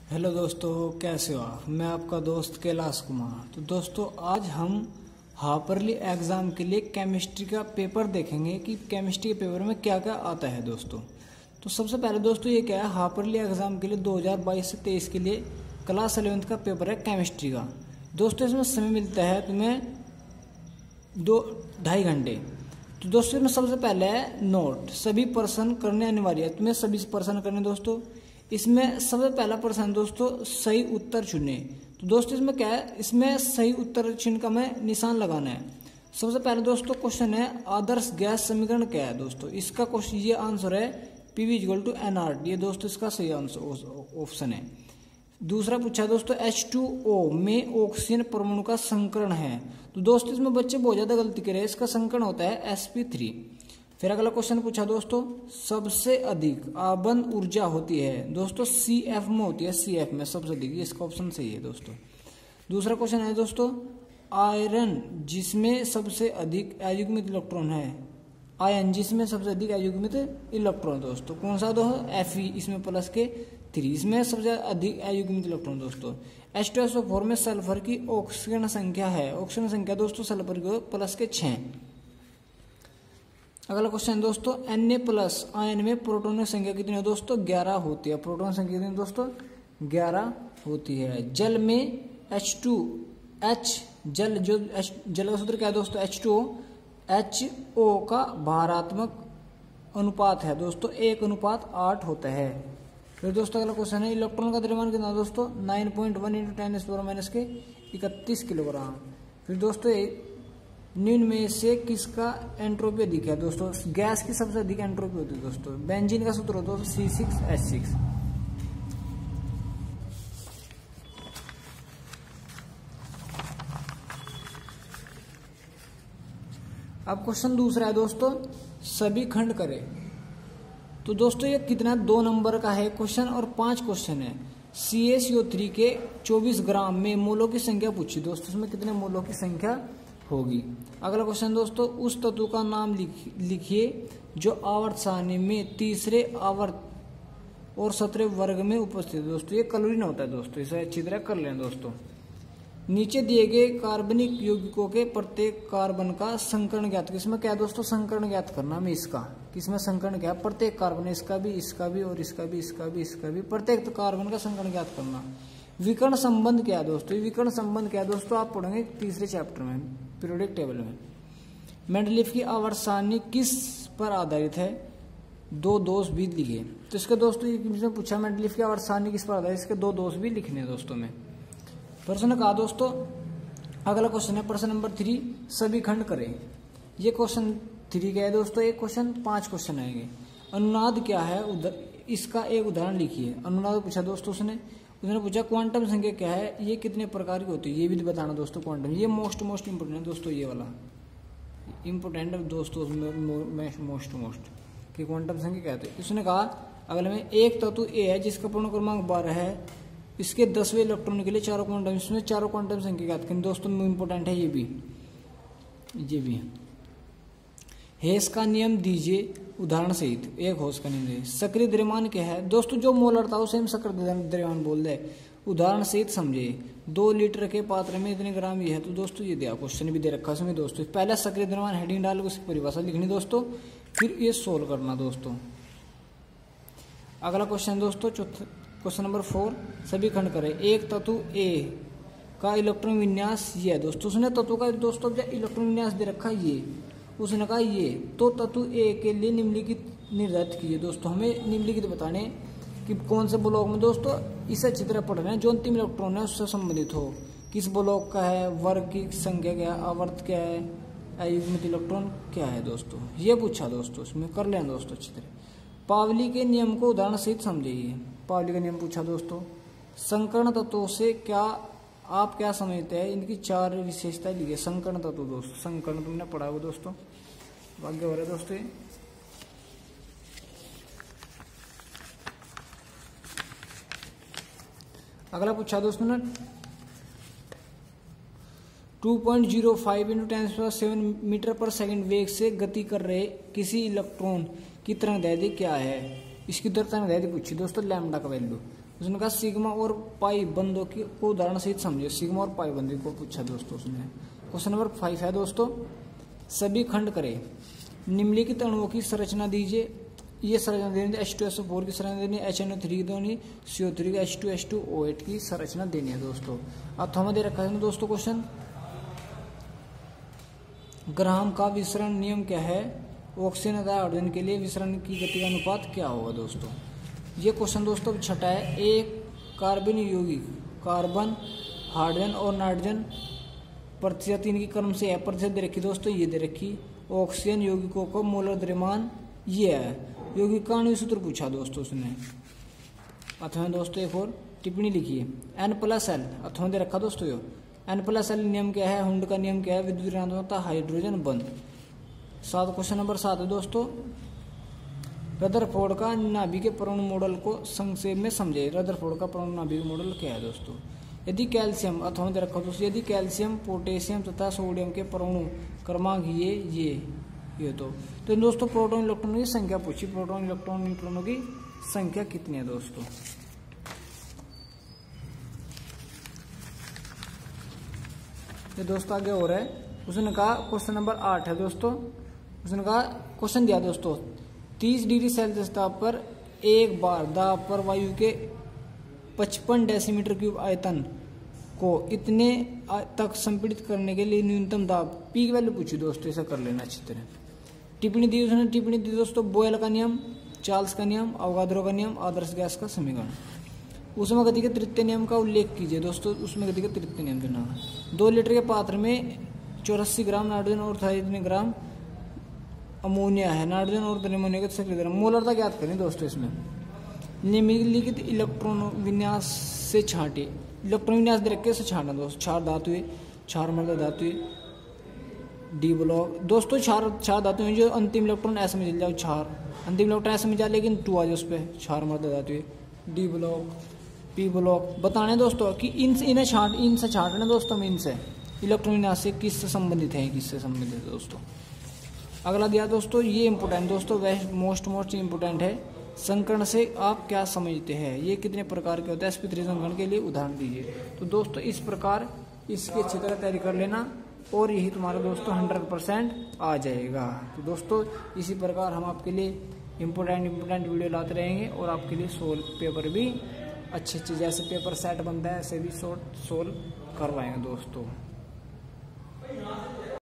Hello दोस्तों, कैसे हो आप। मैं आपका दोस्त कैलाश कुमार। तो दोस्तों आज हम हाफरली एग्ज़ाम के लिए केमिस्ट्री का पेपर देखेंगे कि केमिस्ट्री के पेपर में क्या क्या आता है दोस्तों। तो सबसे पहले दोस्तों ये क्या है, हाफरली एग्ज़ाम के लिए 2022 से 23 के लिए क्लास 11th का पेपर है केमिस्ट्री का। दोस्तों इसमें समय मिलता है तुम्हें 2-2.5 घंटे। तो दोस्तों इसमें सबसे पहले है नोट, सभी प्रश्न करने अनिवार्य है, तुम्हें सभी प्रश्न करने दोस्तों। इसमें सबसे पहला प्रश्न दोस्तों सही उत्तर चुने। तो दोस्तों इसमें क्या है, इसमें सही उत्तर चिन्ह का हमें निशान लगाना है। सबसे पहले दोस्तों क्वेश्चन है आदर्श गैस समीकरण क्या है दोस्तों। इसका क्वेश्चन ये आंसर है PV = nRT। ये दोस्तों इसका सही आंसर ऑप्शन है। दूसरा पूछा है दोस्तों H2O में ऑक्सीजन परमाणु का संकरण है। तो दोस्तों इसमें बच्चे बहुत ज्यादा गलती कर रहे हैं, इसका संकरण होता है sp3। फिर अगला क्वेश्चन पूछा दोस्तों सबसे अधिक आबंद ऊर्जा होती है दोस्तों CF में होती है, CF में सबसे अधिक, इसका ऑप्शन सही है दोस्तों। दूसरा क्वेश्चन है दोस्तों आयरन जिसमें सबसे अधिक अयुग्मित इलेक्ट्रॉन है, आयन जिसमें सबसे अधिक अयुग्मित इलेक्ट्रॉन दोस्तों कौन सा दो Fe, इसमें प्लस के 3, इसमें सबसे अधिक अयुग्मित इलेक्ट्रॉन दोस्तों। H2SO4 में सल्फर की ऑक्सीजन संख्या है, ऑक्सीजन संख्या दोस्तों सल्फर की प्लस के 6। अगला क्वेश्चन दोस्तों Na+ आयन में प्रोटॉन की संख्या कितनी है दोस्तों 11 होती है। प्रोटॉन संख्या कितनी दोस्तों 11 होती है। जल में H2H जल का सूत्र क्या है दोस्तों H2O, HO का भारात्मक अनुपात है दोस्तों 1:8 होता है। फिर दोस्तों अगला क्वेश्चन है इलेक्ट्रॉन का द्रव्यमान कितना दोस्तों 9.1 × 10⁻⁻⁰ किलोग्राम। फिर दोस्तों निम्न में से किसका एंट्रोपी अधिक है दोस्तों, गैस की सबसे अधिक एंट्रोपी होती है दोस्तों बेंजीन का सूत्र होता है C6H6। अब क्वेश्चन दूसरा है दोस्तों सभी खंड करें। तो दोस्तों ये कितना 2 नंबर का है क्वेश्चन और 5 क्वेश्चन है। CaCO3 के 24 ग्राम में मोलों की संख्या पूछी दोस्तों, इसमें कितने मोलों की संख्या होगी। अगला क्वेश्चन दोस्तों उस तत्व का नाम लिखिए जो आवर्त सारणी में तीसरे आवर्त और 17वें वर्ग में उपस्थित है दोस्तों। ये क्लोरीन होता है दोस्तों, इसे अच्छी तरह कर लें दोस्तों। नीचे दिए गए कार्बनिक यौगिकों के प्रत्येक कार्बन का संकरण ज्ञात, किसमें क्या है दोस्तों संकरण ज्ञात करना में इसका, किसमें संकरण क्या है प्रत्येक कार्बन, इसका भी और इसका भी प्रत्येक कार्बन का संकरण ज्ञात करना। विकर्ण संबंध क्या है दोस्तों, विकर्ण संबंध क्या है दोस्तों आप पढ़ेंगे तीसरे चैप्टर में पीरियोडिक टेबल में। मेंडलीफ की आवर्त सारणी किस पर आधारित है, 2 दोष भी लिखे। तो इसके दोस्तों इसमें पूछा मेंडलीफ की आवर्त सारणी किस पर आधारित, इसके 2 दोष भी लिखने हैं दोस्तों में। प्रश्न कहा दोस्तों अगला क्वेश्चन है प्रश्न नंबर 3 सभी खंड करें। ये क्वेश्चन 3 क्या है दोस्तों, एक क्वेश्चन 5 क्वेश्चन आएंगे। अनुनाद क्या है इसका एक उदाहरण लिखिए। अनुनाद पूछा दोस्तों उसने पूछा क्वांटम संख्या क्या है, ये कितने प्रकार की होती है ये भी बताना दोस्तों। क्वांटम ये मोस्ट इंपोर्टेंट है दोस्तों, ये वाला इंपोर्टेंट है दोस्तों मोस्ट कि क्वांटम संख्या क्या है। उसने कहा अगले में एक तत्व A है जिसका पूर्ण क्रमांक 12 है, इसके 10वें इलेक्ट्रॉन के लिए 4 क्वांटम, इसमें 4 क्वांटम संख्या ज्ञात करें दोस्तों। इंपोर्टेंट है ये भी। हेस का नियम दीजिए उदाहरण सहित, एक होश का नियम दीजिए। सक्रिय द्रव्यमान क्या है दोस्तों, जो मोलर था उसे हम सक्रिय द्रव्यमान बोल दे, उदाहरण सहित समझे। 2 लीटर के पात्र में इतने ग्राम ये है। तो दोस्तों ये दिया क्वेश्चन भी दे रखा है दोस्तों। पहले सक्रिय द्रव्यमान हेडिंग डाल के उसकी परिभाषा लिखनी दोस्तों, फिर ये सोल्व करना दोस्तों। अगला क्वेश्चन दोस्तों क्वेश्चन नंबर 4 सभी खंड करें। एक तत्व A का इलेक्ट्रॉन विन्यास ये है दोस्तों, उसने तत्व का दोस्तों इलेक्ट्रॉन विन्यास दे रखा है ये, उसने कहा ये तो तत्व A के लिए निम्नलिखित निर्धारित कीजिए दोस्तों। हमें निम्नलिखित बताने कि कौन से ब्लॉक में दोस्तों इसे अच्छी तरह पढ़ना है, जो अंतिम इलेक्ट्रॉन है उससे संबंधित हो, किस ब्लॉक का है, वर्ग की संख्या क्या है, आवर्त क्या है, अयुग्मित इलेक्ट्रॉन क्या है दोस्तों, ये पूछा दोस्तों। इसमें कर लेना दोस्तों अच्छी तरह। पावली के नियम को उदाहरण सहित समझिए। पावली का नियम पूछा दोस्तों। संकर्ण तत्वों से क्या आप क्या समझते हैं, इनकी 4 विशेषताएं लिखिए। संकर्ण तत्व दोस्तों, संकर्ण तुमने पढ़ा होगा दोस्तों, आगे हो रहा है दोस्तों। अगला पूछा दोस्तों ना 2.05 × 10⁻⁷ मीटर पर सेकंड वेग से गति कर रहे किसी इलेक्ट्रॉन की तरंगदैर्घ्य क्या है, इसकी तरंगदैर्घ्य पूछी दोस्तों लैम्डा का वैल्यू। उसने कहा सिग्मा और पाई बंधों की को उदाहरण सहित समझिए। सिग्मा और पाई बंधों को पूछा दोस्तों उसने। क्वेश्चन नंबर 5 है दोस्तों, सभी खंड करें। निम्नलिखित अणुओं की संरचना दीजिए। ये संरचना देनी है, H2SO4 की संरचना देनी है, HNO3 की देनी, CO3 की, H2H2O8 की संरचना देनी है दोस्तों। अथवा दे रखा है दोस्तों क्वेश्चन, ग्राहम का विसरण नियम क्या है? ऑक्सीजन तथा हाइड्रोजन के लिए विसरण की गति का अनुपात क्या होगा दोस्तों? ये क्वेश्चन दोस्तों छठा है। एक कार्बन यौगिक कार्बन, हाइड्रोजन और नाइट्रोजन प्रतिशत इनकी क्रम से है, प्रतिशत दे रखी दोस्तों, ये दे रखी। ऑक्सीजन यौगिकों को मोलर द्रव्यमान ये है। यौगिक का आणविक सूत्र पूछा दोस्तों उसने। अथवा दोस्तों एक और टिप्पणी लिखिए, N+L अथवा दे रखा दोस्तों। यो N+L नियम क्या है? हुंड का नियम क्या है? विद्युत ऋणात्मकता हाइड्रोजन बंध। क्वेश्चन नंबर 7 है दोस्तों, रदरफोर्ड का नाभिक परमाणु मॉडल को संक्षेप में समझे। रदरफोर्ड का परमाणु नाभिक मॉडल क्या है दोस्तों? यदि कैल्शियम अथवा दे रखा दोस्तों, यदि कैल्शियम, पोटेशियम तथा सोडियम के परमाणु क्रमांक ये तो दोस्तों प्रोटॉन इलेक्ट्रॉनों की संख्या पूछी। प्रोटॉन इलेक्ट्रॉन न्यूट्रॉनों की संख्या कितनी है दोस्तों? ये दोस्तों आगे हो रहा है। उसने कहा क्वेश्चन नंबर 8 है दोस्तों। उसने कहा क्वेश्चन दिया दोस्तों, 30 डिग्री सेल्सियस ताप पर एक बार दाब पर वायु के 55 डेसीमीटर क्यूब आयतन को इतने तक संपीड़ित करने के लिए न्यूनतम दाब पी की वैल्यू पूछी दोस्तों। ऐसा कर लेना अच्छी तरह। टिप्पणी दी उसने, टिप्पणी दी दोस्तों, बोयल का नियम, चार्ल्स का नियम, अवगाद्रो का नियम, आदर्श गैस का समीकरण। उसमें गति के तृतीय नियम का उल्लेख कीजिए दोस्तों। उसमें गति के तृतीय नियम देना है। 2 लीटर के पात्र में 84 ग्राम नाइट्रोजन और 3 ग्राम अमोनिया है। नाइट्रोजन और अमोनिया के सक्रिय द्रव्य मोलरता ज्ञात करें दोस्तों। इसमें निम्नलिखित इलेक्ट्रॉन विन्यास से छांटे। इलेक्ट्रॉन विन्यास दे रखे से छांटना दोस्तों। 4 धातुएं, 4 मर्द धातुएं, डी ब्लॉक दोस्तों। 4 धातुएं जो अंतिम इलेक्ट्रॉन ऐसे में चल जाओ, 4 अंतिम इलेक्ट्रॉन ऐसे में जा, लेकिन 2 आ जाए उस पर। 4 मर्द धातुएं, डी ब्लॉक, पी ब्लॉक बताने दोस्तों कि इनसे छांटना दोस्तों। इनसे इलेक्ट्रॉन विन्यास से किससे संबंधित है, किससे संबंधित है दोस्तों। अगला दिया दोस्तों, ये इंपोर्टेंट दोस्तों, मोस्ट इंपोर्टेंट है। संकर्ण से आप क्या समझते हैं? ये कितने प्रकार के होते हैं? sp3 संकर्ण के लिए उदाहरण दीजिए। तो दोस्तों इस प्रकार इसकी अच्छी तरह तैयारी कर लेना और यही तुम्हारा दोस्तों 100% आ जाएगा। तो दोस्तों इसी प्रकार हम आपके लिए इम्पोर्टेंट वीडियो लाते रहेंगे और आपके लिए सोल्व पेपर भी अच्छे जैसे पेपर सेट बनता है ऐसे भी सोल्व करवाएंगे दोस्तों।